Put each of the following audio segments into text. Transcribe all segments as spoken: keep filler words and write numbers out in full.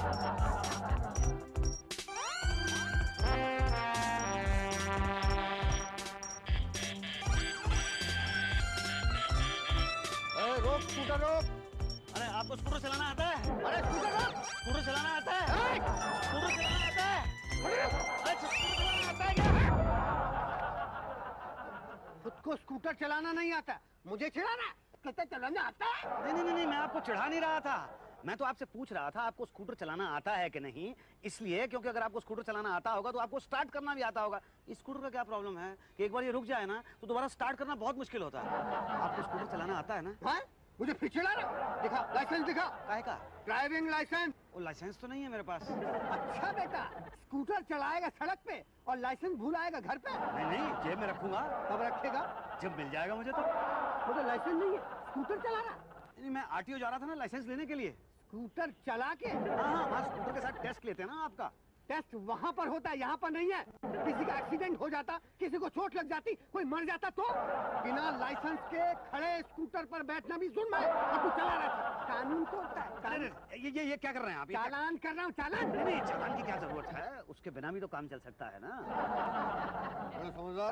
रोक स्कूटर रोक। अरे आपको स्कूटर चलाना आता है? अरे स्कूटर रोक। स्कूटर चलाना आता है? स्कूटर चलाना आता है? अरे स्कूटर चलाना आता है क्या? खुद को स्कूटर चलाना नहीं आता, मुझे चिढ़ाना कहते चलाना आता है? नहीं नहीं नहीं, मैं आपको चिढ़ा नहीं रहा था। मैं तो आपसे पूछ रहा था आपको स्कूटर चलाना आता है कि नहीं, इसलिए क्योंकि अगर आपको स्कूटर चलाना आता होगा तो आपको स्टार्ट करना भी आता होगा। इस स्कूटर का क्या प्रॉब्लम है कि एक बार ये रुक जाए ना तो दोबारा स्टार्ट करना बहुत मुश्किल होता है। आपको स्कूटर चलाना आता है ना? हाँ? मुझे फिर चिढ़ा रहा? दिखा लाइसेंस दिखा। काहे का? Driving licence. वो लाइसेंस तो नहीं है मेरे पास। अच्छा बेटा, स्कूटर चलाएगा सड़क पे और लाइसेंस भूल आएगा घर पे? नहीं नहीं, जेब में रखूंगा। कब रखेगा? जब मिल जाएगा मुझे तो। मुझे लाइसेंस नहीं है, स्कूटर चला रहा? नहीं, मैं आरटीओ जा रहा था ना लाइसेंस लेने के लिए। स्कूटर चला के? हाँ हाँ हाँ, स्कूटर के साथ टेस्ट लेते हैं ना आपका। टेस्ट वहाँ पर होता है, यहाँ पर नहीं है। किसी का एक्सीडेंट हो जाता, किसी को चोट लग जाती, कोई मर जाता तो बिना लाइसेंस के खड़े स्कूटर पर बैठना भी जुर्म है और तू चला रहा था। कानून तो होता है। कानून। ये ये ये क्या कर रहे हैं आप? चालान कर रहा हूँ, चालान। नहीं नहीं, चालान की क्या जरूरत है, उसके बिना भी तो काम चल सकता है ना। बड़ा समझदार।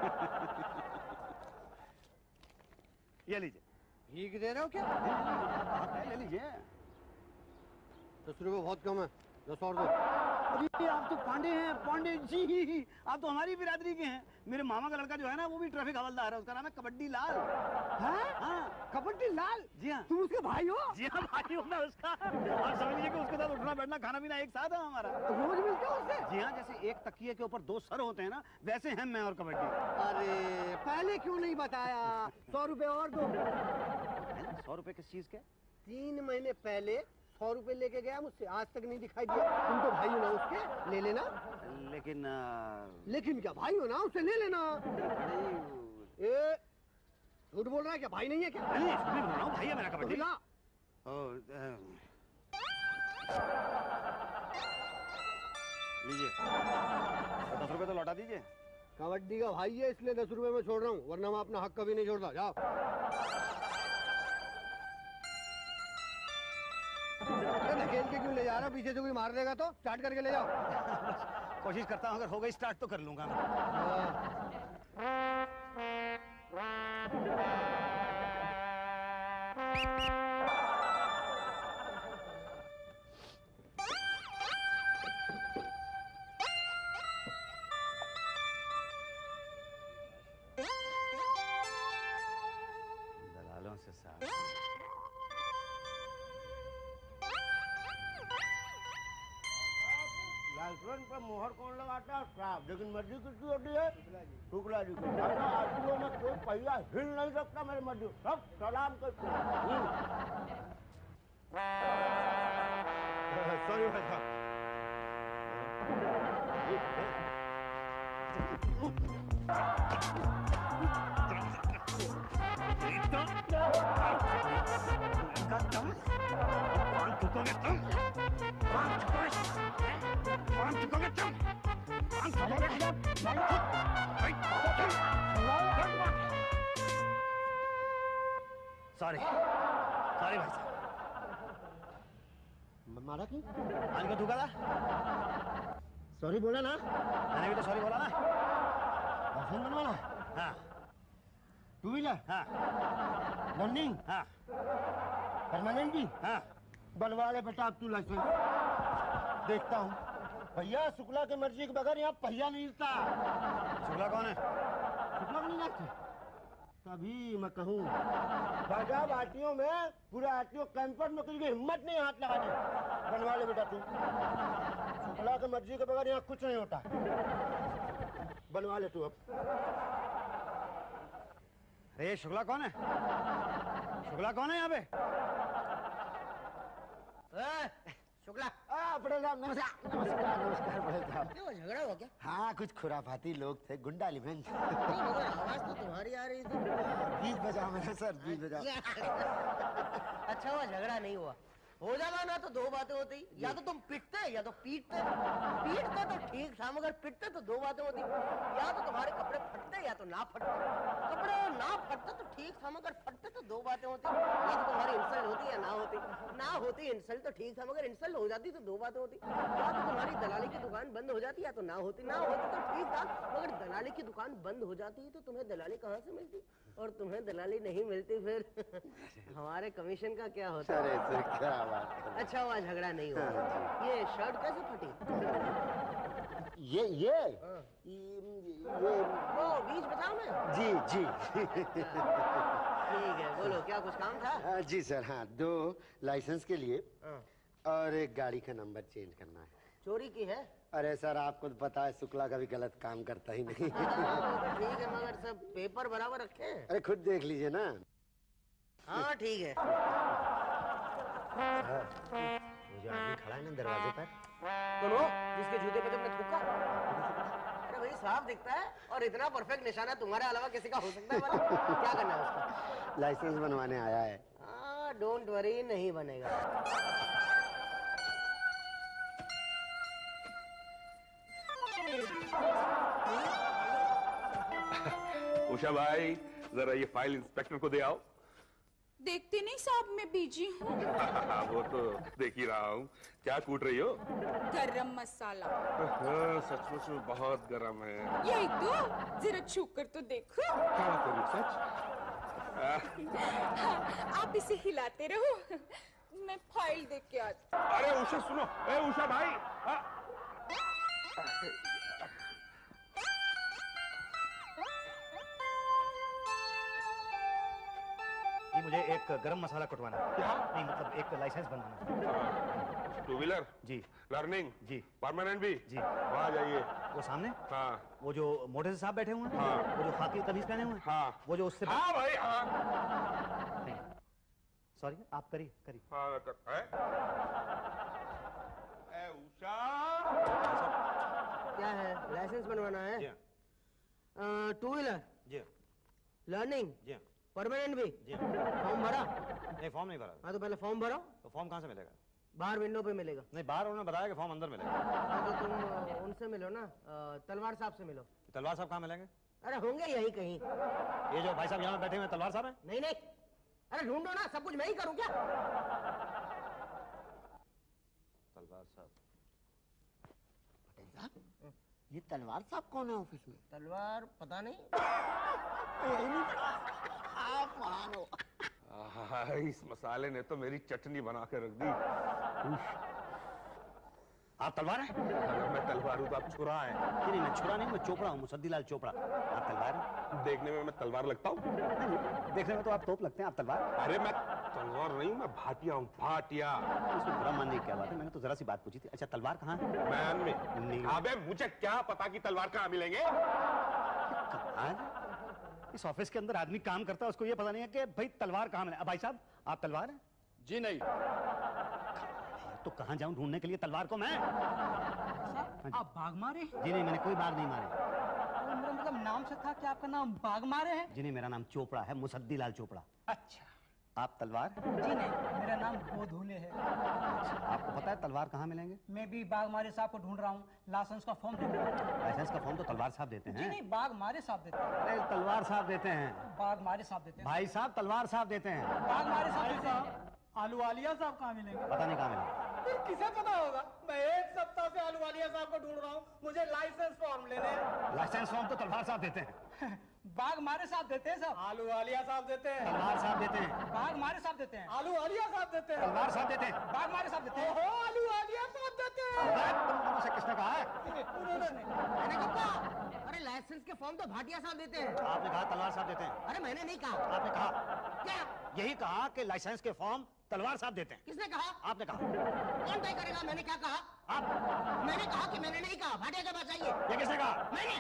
ये लीजिए। भीख दे रहे हो क्या? आप ले लीजिए। दस रुपये बहुत कम है, दस और दो। अरे आप तो पांडे हैं, पांडे जी। आप तो हमारी बिरादरी के हैं। मेरे मामा का लड़का जो है ना वो भी ट्रैफिक हवलदार है, उसका नाम है कबड्डी लाल। हाँ? हाँ। कबड्डी लाल? जी हाँ। तुम उसके भाई हो? जी हाँ, भाई हूँ मैं उसका। आप समझ लीजिए कि उसके साथ उठना बैठना खाना पीना एक साथ है हमारा। रोज मिलते हो उससे? जी हाँ, जैसे एक तकिए के ऊपर दो सर होते हैं ना, वैसे हैं मैं और कबड्डी। अरे पहले क्यों नहीं बताया? सौ रुपए और दो। सौ रुपए किस चीज के? तीन महीने पहले सौ रुपए लेके गया मुझसे, आज तक नहीं दिखाई दिया। तुम तो भाई हो ना उसके, ले लेना। लेकिन आ... लेकिन क्या, भाई हो ना उससे ले लेना। नहीं, ए झूठ बोल रहा है क्या? भाई नहीं है क्या? नहीं झूठ नहीं बोल रहा हूँ, भाई है मेरा कबड्डी। तो लीजिए, दस रुपए तो लौटा दीजिए। कबड्डी का भाई है इसलिए दस रुपए में छोड़ रहा हूँ, वरना मैं अपना हक कभी नहीं छोड़ता। जाओ। धकेल के क्यों ले जा रहा? पीछे से कोई मार देगा तो? स्टार्ट करके ले जाओ। कोशिश करता हूँ, अगर हो गई स्टार्ट तो कर लूंगा मैं। दलालों से साथ लाइसेंस पर मोहर कौन लगाता है? साहब, लेकिन मर्जी किसकी होती है? शुक्ला जी को। आरटीओ में कोई पहिया हिल नहीं सकता मेरी मर्जी, सब सलाम करते हैं। सॉरी भाई साहब। सॉरी सॉरी भाई साहब। मारा क्यों? आज को धोखा था? सॉरी बोला ना? मैंने भी तो सॉरी बोला ना। लाइसेंस बनवाना? हाँ। Two wheeler? हाँ। लर्निंग? हाँ। परमानेंट भी? हाँ। बनवा ले बेटा अब तू लाइसेंस। देखता हूँ। भैया शुक्ला की मर्जी के बगैर यहाँ पहिया नहीं हिलता। शुक्ला कौन है? शुक्ला को नहीं लगते? तभी मैं कहूँ बाजार आरटीओ में पूरा आरटीओ कैंपर में किसी की हिम्मत नहीं हाथ लगाने। बनवा ले बेटा तू। शुक्ला की मर्जी के बगैर यहाँ कुछ नहीं होता। बनवा ले तू अब। अरे शुक्ला कौन है? शुक्ला कौन है यहाँ पे? शुक्ला। बड़े साहब नमस्कार। नमस्कार नमस्कार बड़े साहब। क्यों झगड़ा हो क्या? हाँ कुछ खुराफाती लोग थे, गुंडा एलिमेंट। आवाज तो तुम्हारी आ रही थी। बीच बजा मैंने सर, बीच बजा। अच्छा हुआ झगड़ा नहीं हुआ, हो जाना ना तो दो बातें होती, या तो तुम पिटते या तो पीटते। पीटते तो ठीक था, मगर पिटते तो दो बातें होती, या तो तुम्हारे कपड़े फटते या तो ना फटते। कपड़े ना फटते तो ठीक था, मगर फटते तो दो बातें होती, या तो तुम्हारी इंसल्ट होती या ना होती। ना होती इंसल्ट तो ठीक था, मगर इंसल्ट हो जाती तो दो बातें होती, या तो तुम्हारी दलाली की दुकान बंद हो जाती या तो ना होती। ना होती तो ठीक था, मगर दलाली की दुकान बंद हो जाती तो तुम्हें दलाली कहाँ से मिलती, और तुम्हें दलाली नहीं मिलती फिर हमारे कमीशन का क्या होता? अरे सर क्या बात कर। अच्छा हुआ झगड़ा नहीं हुआ। हाँ ये शर्ट कैसे फटी? ये ये हाँ। ये ये वो बीच बताओ ना। जी जी ठीक है, बोलो क्या कुछ काम था? हाँ, जी सर हाँ, दो लाइसेंस के लिए हाँ। और एक गाड़ी का नंबर चेंज करना है। चोरी की है? अरे सर आपको तो पता है शुक्ला कभी गलत काम करता ही नहीं। हाँ, वो तो ठीक है, मगर सब पेपर बराबर रखे हैं? अरे खुद देख लीजिए ना। हाँ ठीक है। वो जो आदमी खड़ा है ना दरवाजे पर, कौन हो जिसके जूते पे तुमने थूका? अरे भाई साफ दिखता है, और इतना परफेक्ट निशाना तुम्हारे अलावा किसी का हो सकता है? मतलब क्या करना है उसका? लाइसेंस बनवाने आया है। हाँ डोंट वरी, नहीं बनेगा। उषा भाई जरा ये फाइल इंस्पेक्टर को दे आओ। देखते नहीं साहब, मैं बिजी हूँ। वो तो देख ही रहा हूँ। क्या कूट रही हो? गरम मसाला। हाँ, सचमुच में बहुत गरम है। यही तो, जरा छू कर तो देखो। क्या बात कर रही हो, सच? हाँ, आप इसे हिलाते रहो, मैं फाइल देख के आती। अरे उषा सुनो, ए उषा भाई। हाँ। ये मुझे एक गरम मसाला कुटवाना है। क्या? नहीं मतलब एक लाइसेंस बनवाना। टू व्हीलर जी। लर्निंग जी। परमानेंट भी जी। वहाँ जाइए। वो सामने हाँ वो जो मोटे से साहब बैठे हुए हैं, हाँ। वो जो खाकी कमीज पहने हुए हैं, हाँ वो जो उससे हाँ भाई हाँ नहीं सॉरी आप करिए करिए। हाँ कर, है? ए उषा क्या है? लाइसेंस बनवाना है? जी टू व्हीलर जी लर्निंग जी परमानेंट भी? जी। फॉर्म भरा? नहीं फॉर्म नहीं भरा। हाँ तो पहले फॉर्म भरो। तो फॉर्म कहाँ से मिलेगा? बाहर विंडो पे मिलेगा। नहीं बाहर उन्होंने बताया कि फॉर्म अंदर मिलेगा। हाँ तो तुम अ, उनसे मिलो ना, अ, तलवार साहब से मिलो। तलवार साहब कहाँ मिलेंगे? अरे होंगे यही कहीं। ये जो भाई साहब यहाँ बैठे हुए हैं तलवार साहब हैं? नहीं नहीं, अरे ढूंढो ना, सब कुछ मैं ही करूँ क्या? तलवार साहब। पटेल साहब ये तलवार साहब कौन है ऑफिस में? तलवार पता नहीं। आप मानो। आहा, इस मसाले ने तो मेरी चटनी बना के रख दी। आप तलवार हैं? अगर मैं तलवार हूँ तो आप छुरा है। नहीं नहीं मैं छुरा नहीं, मैं चोपड़ा हूँ, मुसद्दीलाल चोपड़ा। आप तलवार हैं? देखने में मैं तलवार लगता हूँ? देखने में तो आप तोप लगते हैं, आप तलवार। अरे मैं तलवार नहीं हूँ, मैं भाटिया हूँ भाटिया। इसमें बुरा मानने की क्या बात है, मैंने तो जरा सी बात पूछी थी। अच्छा तलवार कहाँ है? मैन में। नहीं। अबे मुझे क्या पता कि तलवार कहाँ मिलेंगे? कमाल। इस ऑफिस के अंदर आदमी काम करता है, उसको ये पता नहीं है कि भाई तलवार कहाँ मिले। अब भाई साहब आप तलवार हैं? जी नहीं। तो कहाँ जाऊं ढूंढने के लिए तलवार को मैं? आप बाघ मारे? जी नहीं मैंने कोई बाघ नहीं मारे। तो मेरा मतलब नाम से था कि आपका नाम बाघ मारे है? जी नहीं मेरा नाम चोपड़ा है, मुसद्दीलाल चोपड़ा। अच्छा। आप तलवार? जी नहीं, मेरा नाम गोधूले है। आपको पता है तलवार कहाँ मिलेंगे? मैं भी बाघ मारे साहब को ढूंढ रहा हूँ, लाइसेंस का फॉर्म दे रहा हूँ। लाइसेंस का फॉर्म तो तलवार साहब देते जी हैं। नहीं, बाघ मारे साहब देते हैं। अरे तलवार साहब देते हैं। बाघ मारे साहब देते हैं। भाई साहब तलवार साहब देते हैं। बाघ मारे साहब देते हैं। आलू वालिया साहब कहाँ मिलेंगे? पता नहीं कहाँ मिलेंगे। फिर किसे पता होगा? मैं एक सप्ताह से आलू वालिया साहब को ढूंढ रहा हूँ, मुझे लाइसेंस फॉर्म लेने हैं। लाइसेंस फॉर्म तो तलवार साहब देते हैं। बाघ मारे साहब देते हैं साहब। आलू वालिया साहब देते हैं। तलवार साहब देते हैं। बाघ मारे साहब देते हैं। आलू वालिया साहब देते हैं। तलवार साहब देते हैं। बाघ मारे साहब देते हैं। ओहो, आलू वालिया साहब देते हैं। तुम दोनों से किसने कहा है? उन्होंने। मैंने कब कहा? अरे लाइसेंस के फॉर्म तो भाटिया साहब देते हैं। आपने कहा तलवार साहब देते हैं। अरे मैंने नहीं कहा। आपने कहा क्या? यही कहा कि लाइसेंस के फॉर्म तलवार साहब देते हैं। किसने कहा? आपने कहा। कौन तय करेगा मैंने क्या कहा? आप। मैंने कहा कि मैंने नहीं कहा। भाटिया के पास जाइए। ये किसने कहा? मैंने।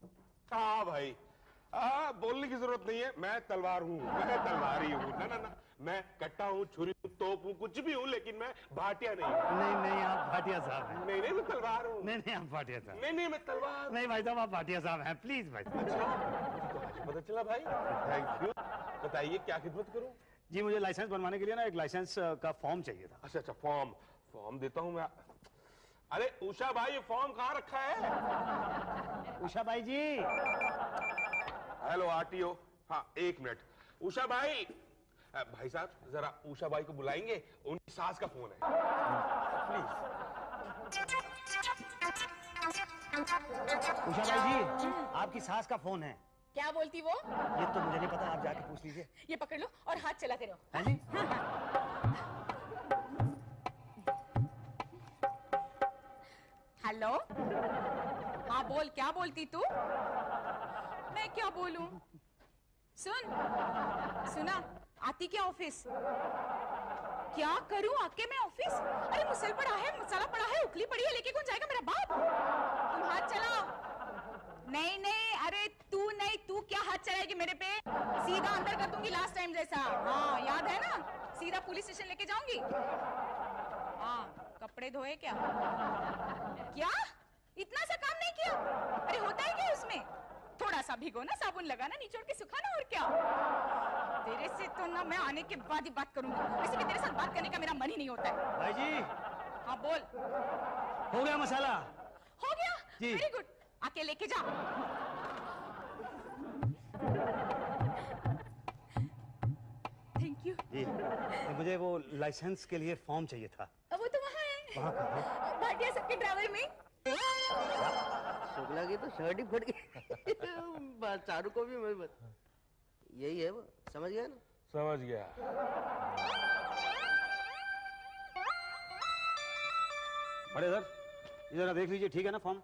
हाँ भाई, आ, बोलने की जरूरत नहीं है, मैं तलवार हूँ, मैं तलवार ही हूँ। ना ना ना मैं कट्टा हूँ, छुरी हूँ, तोप हूँ, कुछ भी हूँ, लेकिन मैं भाटिया नहीं हूँ। नहीं नहीं आप भाटिया साहब हैं। नहीं नहीं मैं तलवार हूँ। नहीं नहीं आप भाटिया साहब। नहीं नहीं मैं तलवार। नहीं भाई साहब आप भाटिया साहब हैं, प्लीज भाई साहब। अच्छा तो आज पता चला भाई। Thank you. बताइए क्या खिदमत करूँ? जी मुझे लाइसेंस बनवाने के लिए ना एक लाइसेंस का फॉर्म चाहिए था। अच्छा अच्छा फॉर्म फॉर्म देता हूँ मैं। अरे उषा भाई ये फॉर्म कहाँ रखा है? उषा भाई जी। Hello RTO. हाँ एक मिनट। उषा भाई अ, भाई साहब जरा उषा भाई को बुलाएंगे, उनकी सास का फोन है प्लीज। उषा भाई जी आपकी सास का फोन है। क्या बोलती वो? ये तो मुझे नहीं पता, आप जाके पूछ लीजिए। ये पकड़ लो और हाथ चलाते रहो। हाँ जी। हेलो। हाँ बोल, क्या बोलती तू? मैं क्या बोलूं? सुन, सुना, आती क्या ऑफिस? क्या करूं आके मैं ऑफिस? अरे मुसल पड़ा है, मसाला पड़ा है, उखली पड़ी है, लेके कौन जाएगा मेरा बाप? तुम हाथ चलाओ। नहीं नहीं, अरे तू नहीं, तू क्या हाथ चलाएगी मेरे पे? सीधा अंदर कर दूंगी लास्ट टाइम जैसा। हाँ याद है ना, सीधा पुलिस स्टेशन लेके जाऊंगी। हाँ कपड़े धोए क्या? क्या इतना सा काम नहीं किया? अरे होता है क्या उसमें? थोड़ा सा भिगोना, साबुन लगाना, निचोड़ के सुखाना, और क्या? तेरे से तो ना मैं आने के बाद ही बात करूंगी। वैसे भी तेरे साथ बात करने का मेरा मन ही नहीं होता है। भाई जी हाँ बोल। हो गया मसाला? हो गया? जी। वेरी गुड, आके लेके जा। Thank you. जी मुझे वो लाइसेंस के लिए फॉर्म चाहिए था। अब वो तो वहाँ है। वहाँ कहाँ? भाटिया सबके ड्राइवर में। शुक्ला की तो शर्ट ही फट गई। बस चारू को भी मैं बस यही है वो, समझ गया ना? समझ गया। बड़े सर ये जरा देख लीजिए, ठीक है ना फॉर्म?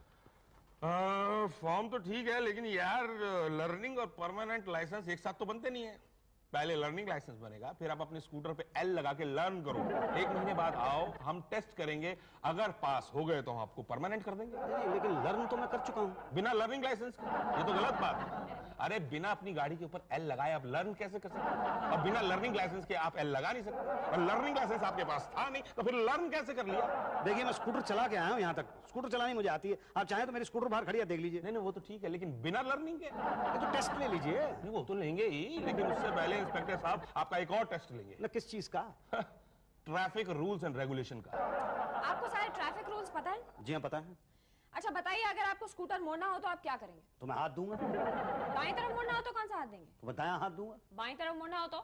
फॉर्म तो ठीक है, लेकिन यार लर्निंग और परमानेंट लाइसेंस एक साथ तो बनते नहीं है। पहले लर्निंग लाइसेंस बनेगा, फिर आप अपने स्कूटर पे एल लगा के लर्न करो। एक महीने बाद आओ, हम टेस्ट करेंगे, अगर पास हो गए तो हम आपको परमानेंट कर देंगे। नहीं, लेकिन लर्न तो मैं कर चुका हूँ। बिना लर्निंग लाइसेंस के? ये तो गलत बात है। अरे बिना अपनी गाड़ी के ऊपर एल लगाए आप लर्न कैसे कर सकते हैं? अब बिना लर्निंग लाइसेंस के आप एल लगा नहीं सकते, और लर्निंग लाइसेंस आपके पास था नहीं, तो फिर लर्न कैसे कर लिया? देखिए मैं स्कूटर चला के आया हूँ यहाँ तक, स्कूटर चलानी मुझे आती है। आप चाहें तो मेरी स्कूटर बाहर खड़ी है, देख लीजिए। नहीं नहीं वो तो ठीक है, लेकिन बिना लर्निंग के? ये तो टेस्ट ले लीजिए। नहीं वो तो लेंगे ही, लेकिन उससे पहले इंस्पेक्टर साहब आपका एक और टेस्ट लेंगे। ना किस चीज का? ट्रैफिक रूल्स एंड रेगुलेशन का। आपको सारे ट्रैफिक रूल्स पता है? जी हाँ पता है। अच्छा बताइए, अगर आपको स्कूटर मोड़ना हो तो आप क्या करेंगे? तो मैं हाथ दूंगा। दाएं तरफ मोड़ना हो तो कौन सा हाथ देंगे? तो मैं दायां हाथ दूंगा। बाएं तरफ मोड़ना हो तो?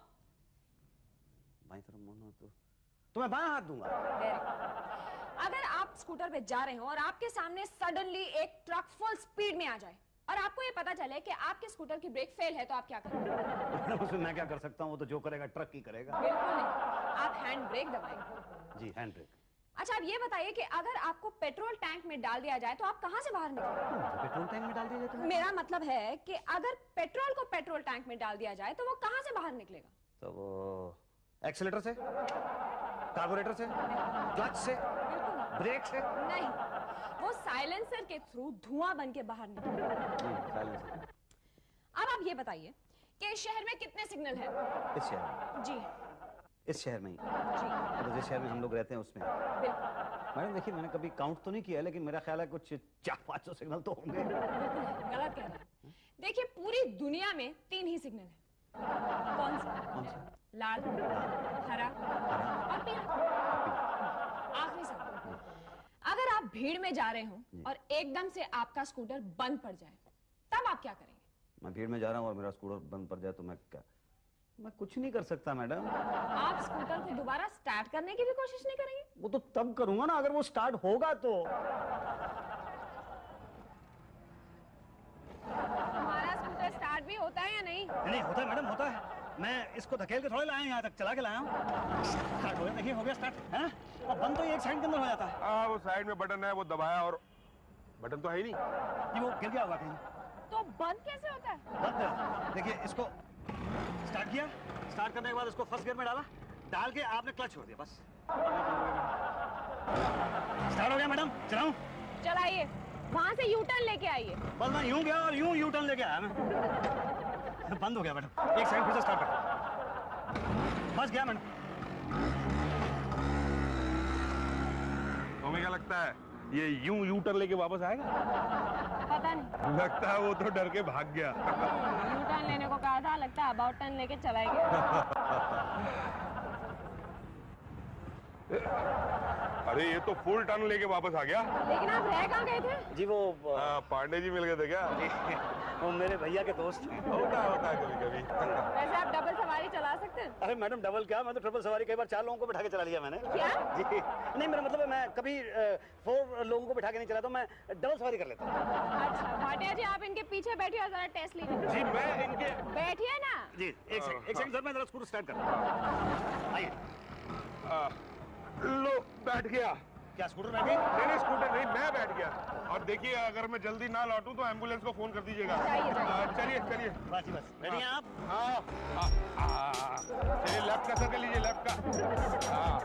बाएं तरफ मोड़ना हो तो तो मैं बायां हाथ दूंगा। Very good. अगर आप स्कूटर पे जा रहे हो और आपके सामने सडनली एक ट्रक फुल स्पीड में आ जाए और आपको ये पता चले कि आपके स्कूटर की ब्रेक फेल है, तो आप क्या करेंगे? उसमें मैं क्या कर सकता हूँ? वो तो जो करेगा ट्रक ही करेगा। बिल्कुल नहीं, आप हैंड ब्रेक दबाएंगे। जी हैंड ब्रेक। अच्छा आप ये बताइए कि अगर आपको पेट्रोल टैंक में डाल दिया जाए तो आप कहां से बाहर निकलेंगे? पेट्रोल टैंक में डाल दिया जाए तो? मेरा मतलब है कि अगर पेट्रोल को पेट्रोल टैंक में डाल दिया जाए तो वो कहां से बाहर निकलेगा? तो वो एक्सीलेटर से, कार्बोरेटर से, क्लच से, बिल्कुल नहीं। ब्रेक से? नहीं, वो साइलेंसर के थ्रू धुआं बन के बाहर निकलेगा। जी साइलेंसर। अब आप ये बताइए कि इस शहर में कितने सिग्नल हैं? इस शहर में? जी इस शहर में ही? जी मतलब जिस शहर में हम लोग रहते हैं उसमें? बिल्कुल। मैडम देखिए मैंने कभी काउंट तो नहीं किया, लेकिन मेरा ख्याल है कुछ चार पाँच सौ सिग्नल तो होंगे। बिल्कुल गलत कह रहे हैं। देखिए पूरी दुनिया में तीन ही सिग्नल हैं। कौन से? कौन सा? लाल, हरा और पीला। आखिरी सवाल, अगर आप भीड़ में जा रहे हो और एकदम से आपका स्कूटर बंद पड़ जाए, तब आप क्या करेंगे? मैं भीड़ में जा रहा हूँ और मेरा स्कूटर बंद पड़ जाए तो मैं क्या? मैं कुछ नहीं कर सकता मैडम। आप स्कूटर को दोबारा स्टार्ट करने की भी कोशिश नहीं करेंगे? वो तो तब करूंगा ना अगर वो स्टार्ट होगा तो। हमारा स्कूटर स्टार्ट भी होता है या नहीं? नहीं होता है मैडम, होता है। मैं इसको धकेल के थोड़े लाया हूं, यहाँ तक चला के लाया हूँ। स्टार्ट हो गया, देखिए हो गया स्टार्ट है ना? और बंद तो एक साइड के अंदर हो जाता है। हाँ वो साइड में बटन है, वो दबाया और बटन तो है ही नहीं। जी वो गिर गया होगा कहीं। तो बंद कैसे होता है? बंद देखिए, इसको स्टार्ट किया, स्टार्ट करने के बाद इसको फर्स्ट गियर में डाला, डाल के आपने क्लच छोड़ दिया, बस स्टार्ट हो गया मैडम। चलाऊं? चलाइए, वहां से यू टर्न लेके आइए। बस मैं यूं गया और यूं यू टर्न लेके आया मैं। बंद हो गया मैडम, एक सेकंड फिर से स्टार्ट कर। फंस गया मैडम। तुम्हें क्या लगता है ये यूं यू टर्न लेके वापस आएगा? पता नहीं। लगता है वो तो डर के भाग गया। यू टर्न लेने को कहा था, लगता है अबाउट टर्न लेके चला गया। अरे ये तो फुल टर्न लेके वापस आ गया। लेकिन आप रह कहाँ गए थे? जी वो हाँ, पांडे जी मिल गए थे क्या? वो मेरे भैया के दोस्त हैं। होता होता है कभी कभी। वैसे आप डबल सवारी चला सकते हैं? अरे मैडम डबल क्या, मैं तो ट्रिपल सवारी कई बार चार लोगों को बिठा के चला लिया मैंने। क्या? जी नहीं, मेरा मतलब है मैं कभी फोर लोगों को बिठा के नहीं चलाता, मैं डबल सवारी कर लेता हूँ। अच्छा भाटिया जी, आप इनके पीछे बैठिए और जरा टेस्ट लीजिए। जी मैं इनके बैठिए ना। जी एक सेकंड एक सेकंड सर, मैं जरा स्कूटर स्टार्ट कर रहा हूँ। आइए। आ, लो बैठ गया। क्या स्कूटर बैठ गई? नहीं नहीं स्कूटर नहीं, मैं बैठ गया। और देखिए अगर मैं जल्दी ना लौटूं तो एम्बुलेंस को फोन कर दीजिएगा। जाइए, जाइए। आ, चलिए चलिए। बस जी बस, रेडी हैं आप? हाँ हाँ हाँ, चलिए लेफ्ट का सर्कल लीजिए, लेफ्ट का। हाँ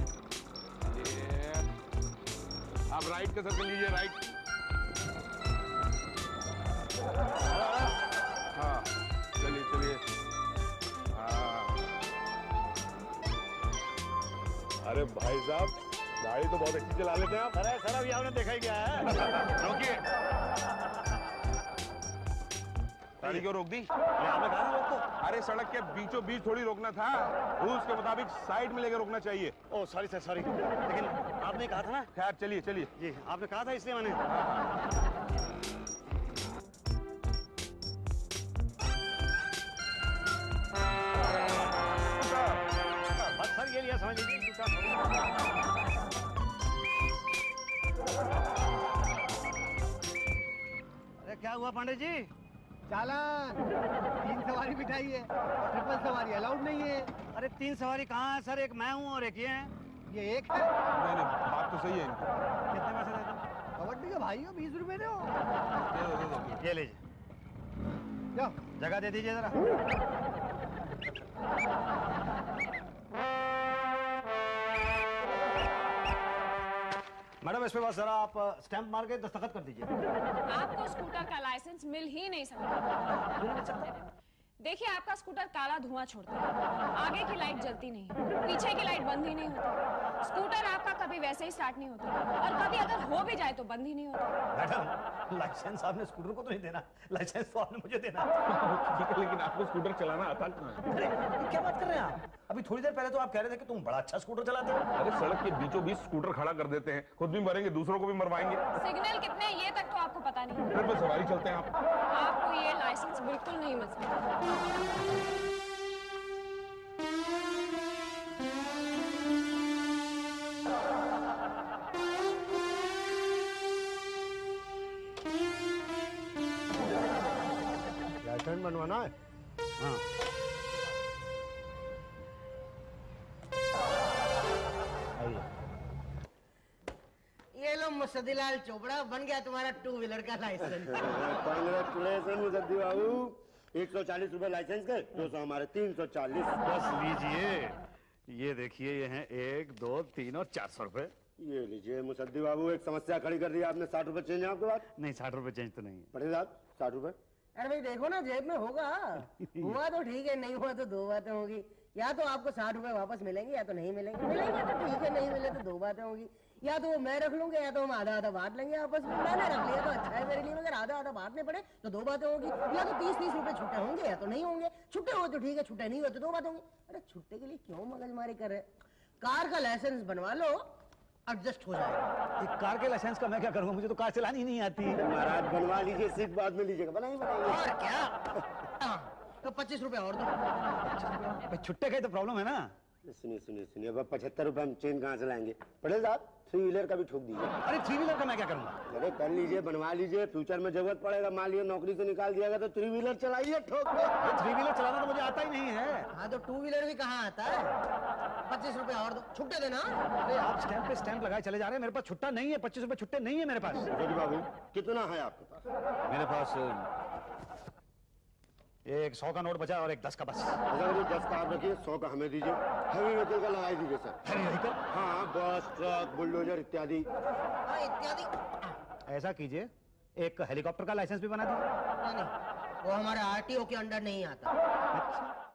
ये आप राइट का सर्कल लीजिए, राइट। हाँ चलिए चलिए। हाँ अरे भाई साहब गाड़ी तो बहुत अच्छी चला लेते हैं आप। अरे सर अभी आपने देखा ही क्या है। रोकिए। गाड़ी क्यों रोक दी? आपने कहा ना रोक दो। अरे सड़क के बीचों बीच थोड़ी रोकना था, रूल्स के मुताबिक साइड में लेकर रोकना चाहिए। ओह सॉरी सर सॉरी, लेकिन आपने कहा था ना। खैर चलिए चलिए। जी आपने कहा था इसलिए मैंने। बस सर ये लिया समझ लीजिए। अरे क्या हुआ पांडे जी? चालान तीन सवारी बिठाई है, ट्रिपल सवारी अलाउड नहीं है। अरे तीन सवारी कहाँ है सर? एक मैं हूँ और एक ये है। ये एक है। नहीं नहीं बात तो सही है इनकी। कितने पैसे देते हो? कबड्डी का भाई हो, बीस रुपए दो। दे दो, दे दो। ये लीजिए, जाओ। जगह दे दीजिए जरा। मैडम इस पे बस जरा आप स्टैंप मार के दस्तखत कर दीजिए। आपको स्कूटर का लाइसेंस मिल ही नहीं सकता। देखिए आपका स्कूटर काला धुआं छोड़ता है, आगे की लाइट जलती नहीं, पीछे की लाइट बंद ही नहीं होती। स्कूटर आपका कभी वैसे ही स्टार्ट नहीं होता और कभी अगर हो भी जाए तो बंद ही नहीं होता। मैडम लाइसेंस आपने स्कूटर को तो नहीं देना, लाइसेंस तो आपने मुझे देना। ठीक है लेकिन आपको स्कूटर चलाना आता कहाँ है? अरे ये क्या बात कर रहे हैं आप? अभी थोड़ी देर पहले तो आप कह रहे थे कि तुम बड़ा अच्छा स्कूटर चलाते हो। अरे सड़क के बीचों बीच स्कूटर खड़ा कर देते हैं, खुद भी मरेंगे दूसरों को भी मरवाएंगे। सिग्नल कितने हैं ये तक तो आपको पता नहीं। ट्रिपल सवारी चलते हैं आप। आपको ये लाइसेंस बिल्कुल नहीं मिल सकता। लाइसेंस बनवाना है? हाँ ये लो मुसद्दीलाल चोपड़ा, बन गया तुम्हारा टू व्हीलर का लाइसेंस। कांग्रेचुलेसन मुसद्दी बाबू। एक सौ चालीस रूपए लाइसेंस के, दो सौ हमारे, तीन सौ चालीस। बस लीजिए, ये देखिए ये हैं एक दो तीन और चार सौ रुपए। ये लीजिए मुसद्दी बाबू, एक समस्या खड़ी कर दी आपने। साठ रुपए चेंज है आपके पास? नहीं साठ रुपए चेंज तो नहीं है। पटेल साहब साठ रुपए। अरे भाई देखो ना, जेब में होगा। हुआ तो ठीक है, नहीं हुआ तो दो बातें होगी। या तो आपको साठ रुपए वापस मिलेंगे या तो नहीं मिलेंगे। मिलेंगे तो ठीक है, नहीं मिले तो दो बातें होगी। या तो वो मैं रख लूंगा या तो हम आधा आधा बांट लेंगे आपस में। मैंने रख लिया तो अच्छा है मेरे लिए, मगर आधा आधा बांटने पड़े तो दो बातें होगी। या तो तीस तीस रुपए छुट्टे होंगे या तो नहीं होंगे। छुट्टे हो तो ठीक है, छुट्टे नहीं हो तो दो बातें होंगी। अरे छुट्टे के लिए क्यों मगजमारी कर रहे? कार का लाइसेंस बनवा लो, एडजस्ट हो जाएगा। एक कार के लाइसेंस का मैं क्या करूंगा? मुझे तो कार चलानी ही नहीं आती। महाराज बनवा लीजिए, सीट बाद में लीजिएगा। बनाइए बनाइए। और क्या? तो पच्चीस रुपए और दो। भाई छुट्टे का तो प्रॉब्लम है ना। सुनिए सुनिए सुनिए, अब पचहत्तर रुपए हम चेंज कहाँ से लाएंगे? पटेल साहब थ्री व्हीलर का भी ठोक दीजिए। अरे थ्री व्हीलर का मैं क्या करूंगा? अरे कर लीजिए, बनवा लीजिए, फ्यूचर में जरूरत पड़ेगा। मान लिया नौकरी से निकाल दिया गया तो थ्री व्हीलर चलाइए ठोक के। थ्री व्हीलर चलाना तो मुझे आता ही नहीं है। हाँ तो टू व्हीलर भी कहाँ आता है? पच्चीस रुपए और दो, छुट्टे देना। अरे आप स्टैंप पे स्टैंप लगाए चले जा रहे हैं, मेरे पास छुट्टा नहीं है। पच्चीस रुपए छुट्टे नहीं है मेरे पास। मुसद्दी बाबू कितना है आपके पास? मेरे पास एक सौ का नोट बचा और एक दस का बस। अच्छा करिए, दस का आप रखिए, सौ का हमें दीजिए। हैवी व्हीकल का लगाई दीजिए सर। Heavy vehicle? हाँ, बस, ट्रक, बुलडोजर इत्यादि। हाँ इत्यादि। ऐसा कीजिए, एक हेलीकॉप्टर का लाइसेंस भी बना दीजिए। नहीं नहीं, वो हमारे आरटीओ के अंडर नहीं आता। अच्छा